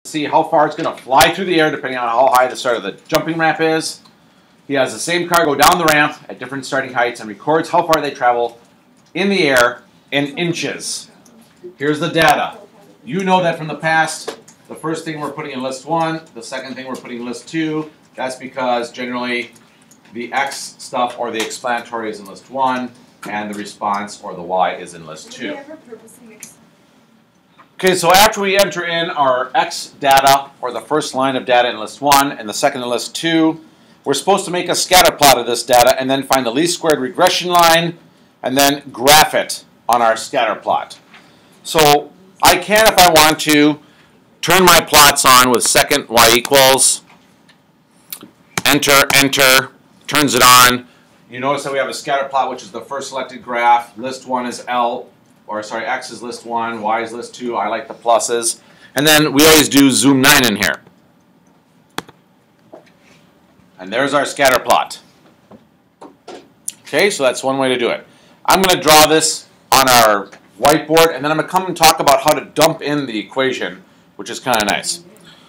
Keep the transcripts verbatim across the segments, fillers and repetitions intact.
see how far it's going to fly through the air depending on how high the start of the jumping ramp is. He has the same car go down the ramp at different starting heights and records how far they travel in the air in inches. Here's the data. You know that from the past, the first thing we're putting in list one, the second thing we're putting in list two. That's because generally the X stuff or the explanatory is in list one, and the response or the Y is in list two. Okay, so after we enter in our X data, or the first line of data in list one and the second in list two, we're supposed to make a scatter plot of this data and then find the least squared regression line and then graph it on our scatter plot. So I can, if I want to, turn my plots on with second Y equals, enter, enter, turns it on. You notice that we have a scatter plot, which is the first selected graph. List one is L. Or sorry, X is list one, Y is list two, I like the pluses. And then we always do zoom nine in here. And there's our scatter plot. Okay, so that's one way to do it. I'm going to draw this on our whiteboard, and then I'm going to come and talk about how to dump in the equation, which is kind of nice.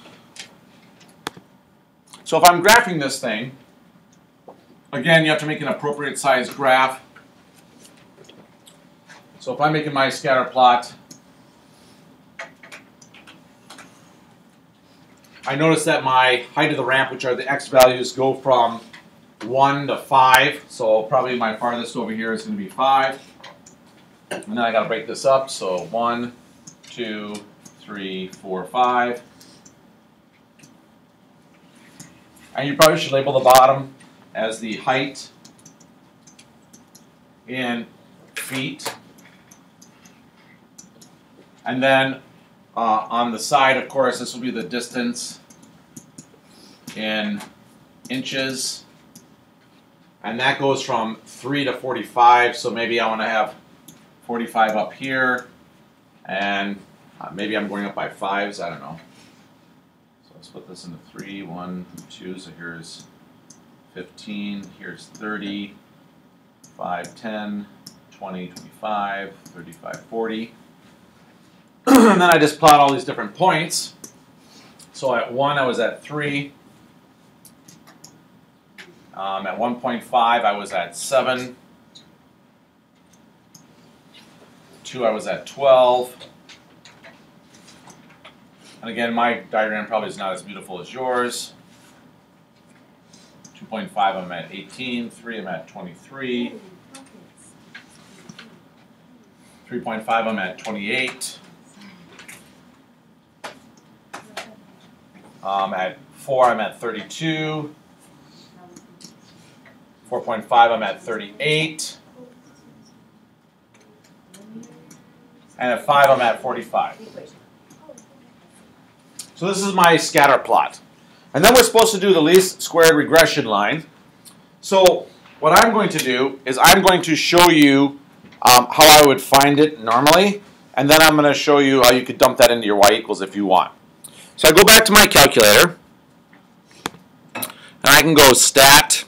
So if I'm graphing this thing, again, you have to make an appropriate size graph. So if I'm making my scatter plot, I notice that my height of the ramp, which are the X values, go from one to five. So probably my farthest over here is going to be five. And then I got to break this up. So one, two, three, four, five. And you probably should label the bottom as the height in feet. And then uh, on the side, of course, this will be the distance in inches. And that goes from three to forty-five. So maybe I want to have forty-five up here. And uh, maybe I'm going up by fives. I don't know. So let's put this into three, one, two. So here's fifteen. Here's thirty, five, ten, twenty, twenty-five, thirty-five, forty. And then I just plot all these different points. So at one, I was at three. Um, at one point five, I was at seven. two, I was at twelve. And again, my diagram probably is not as beautiful as yours. two point five, I'm at eighteen. three, I'm at twenty-three. three point five, I'm at twenty-eight. Um, at four, I'm at thirty-two. four point five, I'm at thirty-eight. And at five, I'm at forty-five. So this is my scatter plot. And then we're supposed to do the least squared regression line. So what I'm going to do is I'm going to show you um, how I would find it normally. And then I'm going to show you how you could dump that into your Y equals if you want. So I go back to my calculator, and I can go stat,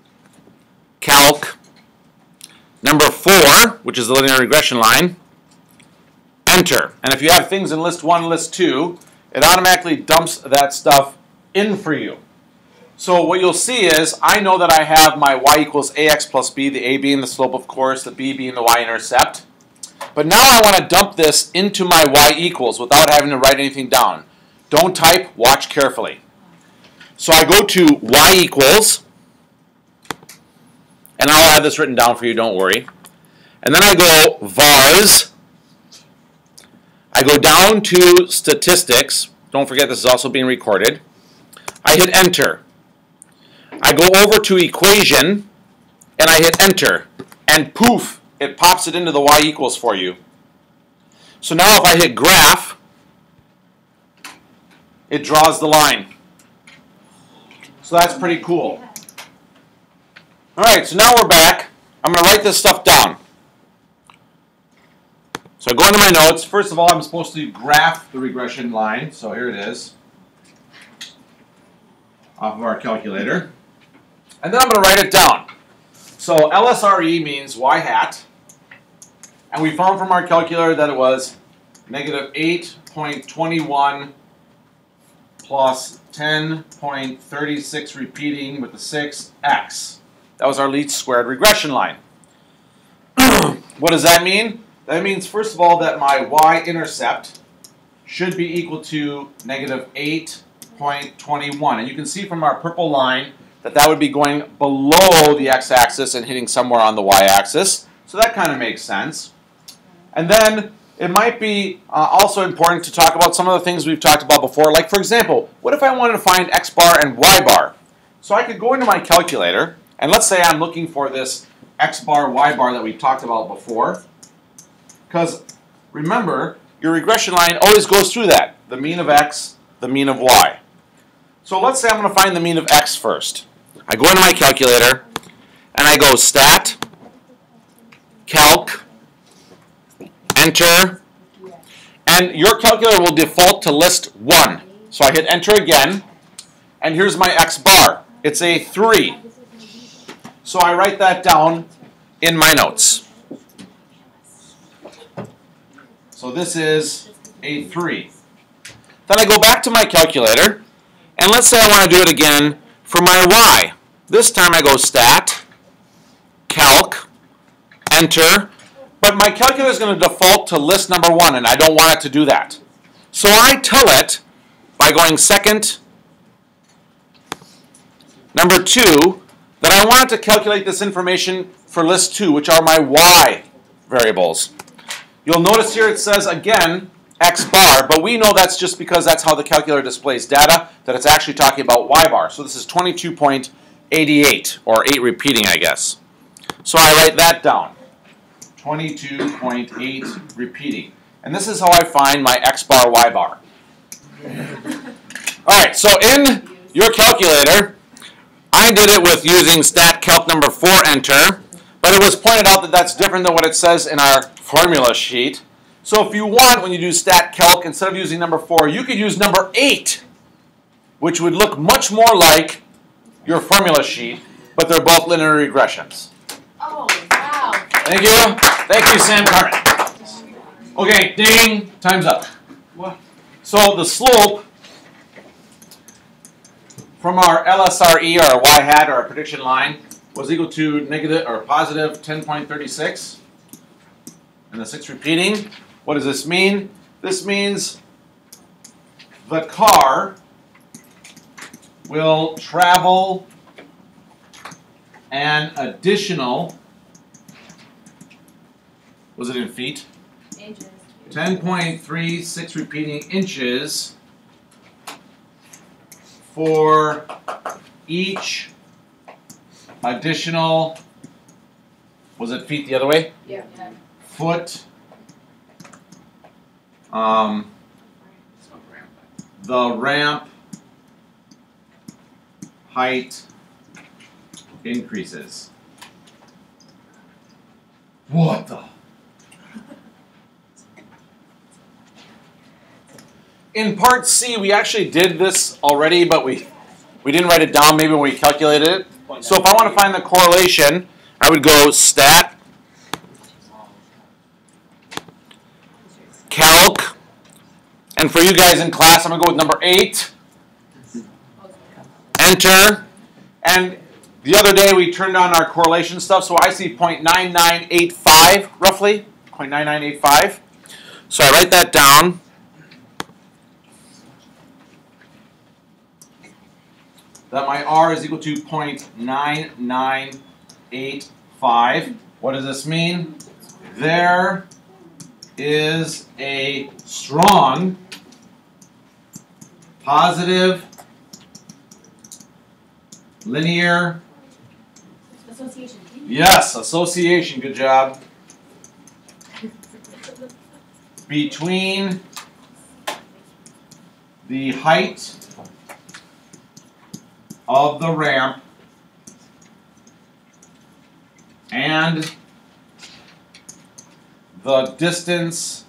calc, number four, which is the linear regression line, enter. And if you have things in list one, list two, it automatically dumps that stuff in for you. So what you'll see is, I know that I have my Y equals ax plus b, the a being the slope, of course, the b being the y-intercept. But now I want to dump this into my Y equals without having to write anything down. Don't type, watch carefully. So I go to Y equals, and I'll have this written down for you, don't worry. And then I go vars. I go down to statistics. Don't forget this is also being recorded. I hit enter. I go over to equation, and I hit enter. And poof, it pops it into the Y equals for you. So now if I hit graph, it draws the line. So that's pretty cool. Alright, so now we're back. I'm going to write this stuff down. So I go into my notes. First of all, I'm supposed to graph the regression line. So here it is. Off of our calculator. And then I'm going to write it down. So L S R E means Y hat. And we found from our calculator that it was negative eight point two one plus ten point three six repeating with the six, x. That was our least squared regression line. What does that mean? That means, first of all, that my y-intercept should be equal to negative eight point two one. And you can see from our purple line that that would be going below the x-axis and hitting somewhere on the y-axis. So that kind of makes sense. And then it might be uh, also important to talk about some of the things we've talked about before. Like, for example, what if I wanted to find x bar and y bar? So I could go into my calculator, and let's say I'm looking for this x bar, y bar that we've talked about before. Because remember, your regression line always goes through that. The mean of x, the mean of y. So let's say I'm going to find the mean of x first. I go into my calculator, and I go stat, calc, enter, and your calculator will default to list one. So I hit enter again, and here's my x bar. It's a three. So I write that down in my notes. So this is a three. Then I go back to my calculator, and let's say I want to do it again for my y. This time I go stat, calc, enter, but my calculator is going to default to list number one, and I don't want it to do that. So I tell it by going second, number two, that I want it to calculate this information for list two, which are my y variables. You'll notice here it says, again, x bar, but we know that's just because that's how the calculator displays data, that it's actually talking about y bar. So this is twenty-two point eight eight, or eight repeating, I guess. So I write that down, twenty-two point eight repeating. And this is how I find my x bar, y bar. All right, so in your calculator, I did it with using stat calc number four, enter, but it was pointed out that that's different than what it says in our formula sheet. So if you want, when you do stat calc, instead of using number four, you could use number eight, which would look much more like your formula sheet, but they're both linear regressions. Oh, wow. Thank you. Thank you, Sam Carmen. Okay, ding, time's up. What? So the slope from our L S R E, or our y hat, or our prediction line, was equal to negative or positive ten point three six. And the six repeating. What does this mean? This means the car will travel an additional, was it in feet? Inches. ten point three six repeating inches for each additional, was it feet the other way? Yeah. Foot, um, the ramp height increases. What the? In part C, we actually did this already, but we, we didn't write it down maybe when we calculated it. So if I want to find the correlation, I would go stat, calc, and for you guys in class, I'm going to go with number eight, enter, and the other day we turned on our correlation stuff, so I see zero point nine nine eight five, roughly, zero point nine nine eight five. So I write that down. That my R is equal to zero point nine nine eight five. What does this mean? There is a strong positive linear association. Yes, association, good job. Between the height of the ramp and the distance,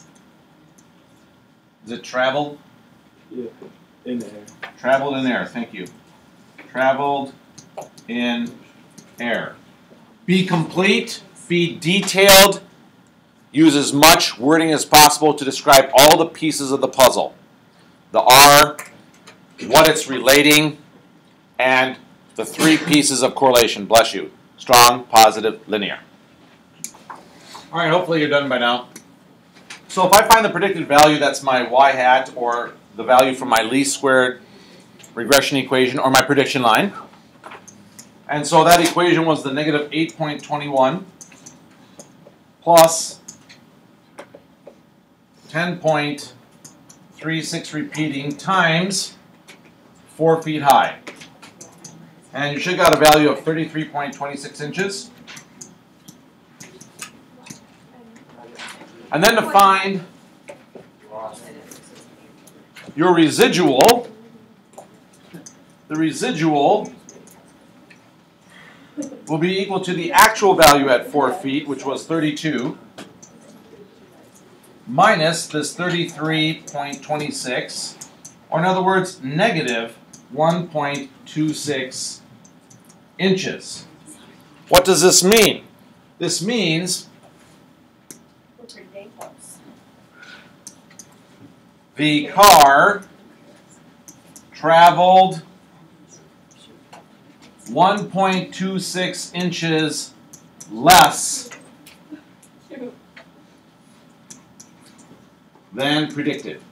is it traveled? Yeah, in air. Traveled in air, thank you. Traveled in air. Be complete, be detailed, use as much wording as possible to describe all the pieces of the puzzle. The R, what it's relating, and the three pieces of correlation. Bless you. Strong, positive, linear. All right, hopefully you're done by now. So if I find the predicted value, that's my y hat, or the value from my least squared regression equation, or my prediction line. And so that equation was the negative eight point two one plus ten point three six repeating times four feet high. And you should got a value of thirty-three point two six inches. And then to find your residual, the residual will be equal to the actual value at four feet, which was thirty-two, minus this thirty-three point two six, or in other words, negative one point two six inches. What does this mean? This means We're pretty dang close. the car traveled one point two six inches less than predicted.